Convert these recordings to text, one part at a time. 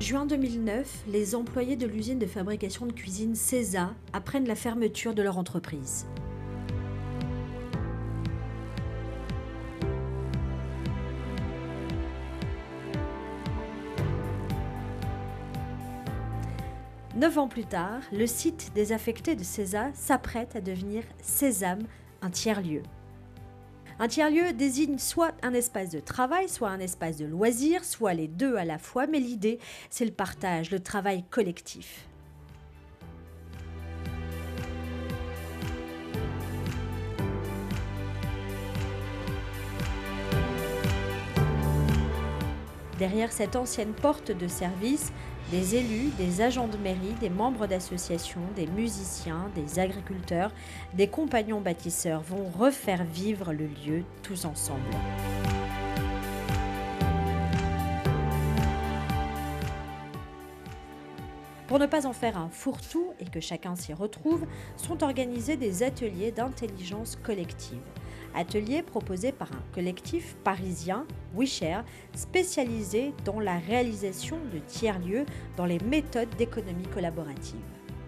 Juin 2009, les employés de l'usine de fabrication de cuisine CESA apprennent la fermeture de leur entreprise. Neuf ans plus tard, le site désaffecté de CESA s'apprête à devenir Sésame, un tiers-lieu. Un tiers-lieu désigne soit un espace de travail, soit un espace de loisirs, soit les deux à la fois, mais l'idée, c'est le partage, le travail collectif. Derrière cette ancienne porte de service, des élus, des agents de mairie, des membres d'associations, des musiciens, des agriculteurs, des compagnons bâtisseurs vont refaire vivre le lieu tous ensemble. Pour ne pas en faire un fourre-tout et que chacun s'y retrouve, sont organisés des ateliers d'intelligence collective. Ateliers proposés par un collectif parisien, WeShare, spécialisé dans la réalisation de tiers-lieux dans les méthodes d'économie collaborative.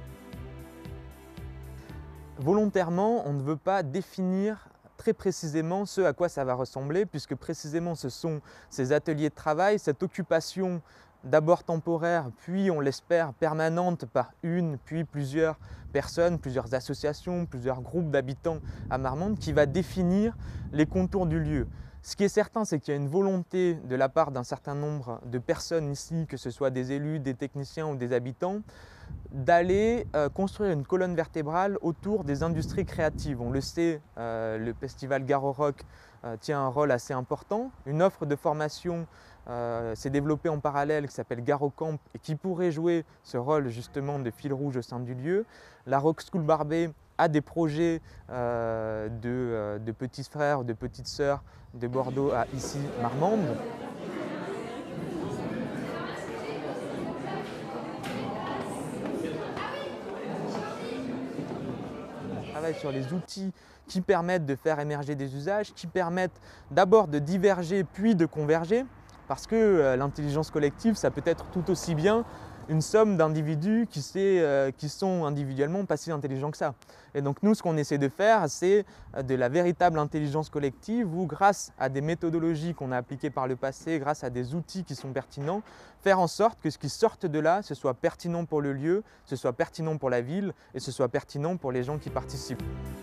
Volontairement, on ne veut pas définir très précisément ce à quoi ça va ressembler, puisque précisément ce sont ces ateliers de travail, cette occupation d'abord temporaire, puis on l'espère permanente par une, puis plusieurs personnes, plusieurs associations, plusieurs groupes d'habitants à Marmande qui va définir les contours du lieu. Ce qui est certain, c'est qu'il y a une volonté de la part d'un certain nombre de personnes ici, que ce soit des élus, des techniciens ou des habitants, d'aller construire une colonne vertébrale autour des industries créatives. On le sait, le festival Garo Rock tient un rôle assez important. Une offre de formation s'est développée en parallèle qui s'appelle Garo Camp et qui pourrait jouer ce rôle justement de fil rouge au sein du lieu. La Rock School Barbet a des projets de petits frères, de petites sœurs de Bordeaux à ici Marmande. Sur les outils qui permettent de faire émerger des usages, qui permettent d'abord de diverger puis de converger, parce que l'intelligence collective, ça peut être tout aussi bien une somme d'individus qui sont individuellement pas si intelligents que ça. Et donc nous, ce qu'on essaie de faire, c'est de la véritable intelligence collective où, grâce à des méthodologies qu'on a appliquées par le passé, grâce à des outils qui sont pertinents, faire en sorte que ce qui sorte de là, ce soit pertinent pour le lieu, ce soit pertinent pour la ville et ce soit pertinent pour les gens qui participent.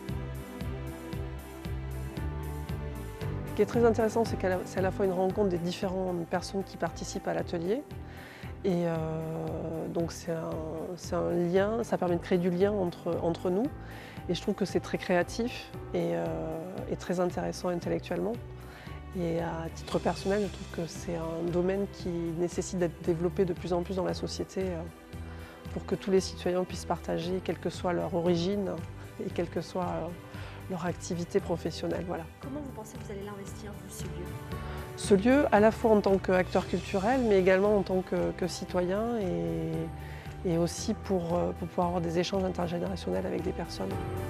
Ce qui est très intéressant, c'est que c'est à la fois une rencontre des différentes personnes qui participent à l'atelier. Et donc c'est un lien, ça permet de créer du lien entre nous. Et je trouve que c'est très créatif et très intéressant intellectuellement. Et à titre personnel, je trouve que c'est un domaine qui nécessite d'être développé de plus en plus dans la société pour que tous les citoyens puissent partager, quelle que soit leur origine et quelle que soit leur activité professionnelle. Voilà. Comment vous pensez que vous allez l'investir, vous, ce lieu ? Ce lieu, à la fois en tant qu'acteur culturel, mais également en tant que citoyen et aussi pour pouvoir avoir des échanges intergénérationnels avec des personnes.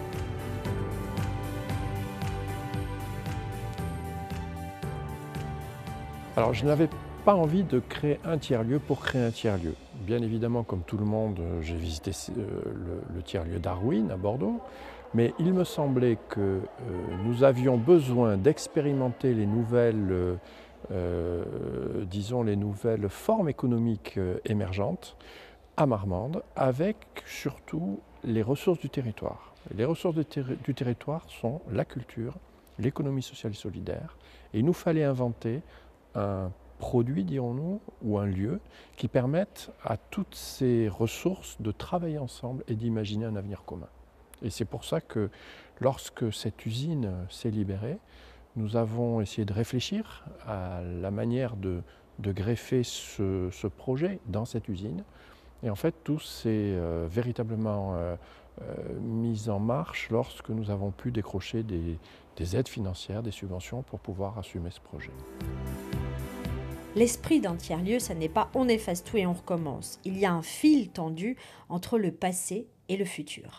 Alors, je n'avais pas envie de créer un tiers-lieu pour créer un tiers-lieu. Bien évidemment, comme tout le monde, j'ai visité le tiers-lieu Darwin à Bordeaux, mais il me semblait que nous avions besoin d'expérimenter les nouvelles, disons, les nouvelles formes économiques émergentes à Marmande, avec surtout les ressources du territoire. Les ressources du territoire sont la culture, l'économie sociale et solidaire, et il nous fallait inventer un produit, dirons-nous, ou un lieu qui permette à toutes ces ressources de travailler ensemble et d'imaginer un avenir commun. Et c'est pour ça que lorsque cette usine s'est libérée, nous avons essayé de réfléchir à la manière de greffer ce projet dans cette usine. Et en fait, tout s'est véritablement mis en marche lorsque nous avons pu décrocher des aides financières, des subventions pour pouvoir assumer ce projet. L'esprit d'un tiers-lieu, ça n'est pas on efface tout et on recommence. Il y a un fil tendu entre le passé et le futur. Des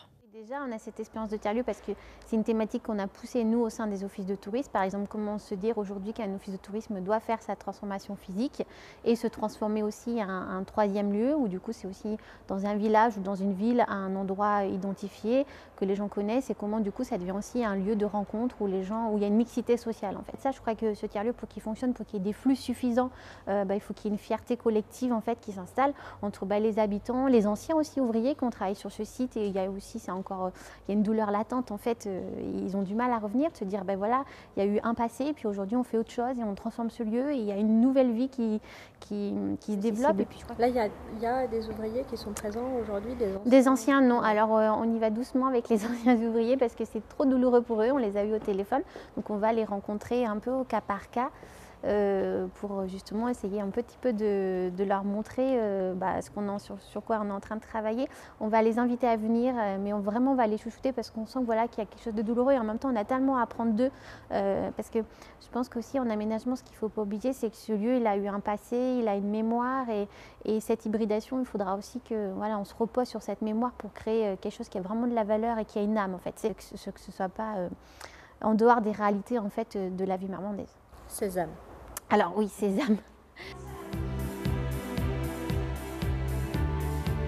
Déjà, on a cette expérience de tiers-lieu parce que c'est une thématique qu'on a poussée, nous, au sein des offices de tourisme. Par exemple, comment se dire aujourd'hui qu'un office de tourisme doit faire sa transformation physique et se transformer aussi en un troisième lieu, où du coup, c'est aussi dans un village ou dans une ville, un endroit identifié que les gens connaissent, et comment du coup, ça devient aussi un lieu de rencontre où les gens, où il y a une mixité sociale. En fait, ça, je crois que ce tiers-lieu, pour qu'il fonctionne, pour qu'il y ait des flux suffisants, il faut qu'il y ait une fierté collective en fait qui s'installe entre les habitants, les anciens aussi ouvriers qui ont travaillé sur ce site, et il y a aussi, il y a une douleur latente en fait, ils ont du mal à revenir, de se dire voilà, il y a eu un passé, puis aujourd'hui on fait autre chose et on transforme ce lieu, et il y a une nouvelle vie qui se développe. Et puis, je crois là, il y a des ouvriers qui sont présents aujourd'hui, des anciens non, alors on y va doucement avec les anciens ouvriers parce que c'est trop douloureux pour eux, on les a eus au téléphone, donc on va les rencontrer un peu au cas par cas. Pour justement essayer un petit peu de leur montrer sur quoi on est en train de travailler. On va les inviter à venir, mais vraiment on va les chouchouter parce qu'on sent qu'il y a quelque chose de douloureux, et en même temps on a tellement à apprendre d'eux, parce que je pense qu'aussi en aménagement, ce qu'il ne faut pas oublier, c'est que ce lieu il a eu un passé, il a une mémoire, et cette hybridation, il faudra aussi que on se repose sur cette mémoire pour créer quelque chose qui a vraiment de la valeur et qui a une âme en fait, c'est que ce ne soit pas en dehors des réalités en fait de la vie marmandaise. Sésame. Alors oui, Sésame.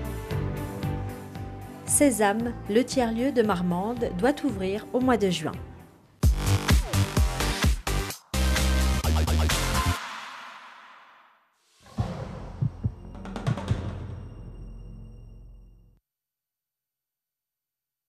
Sésame, le tiers-lieu de Marmande, doit ouvrir au mois de juin.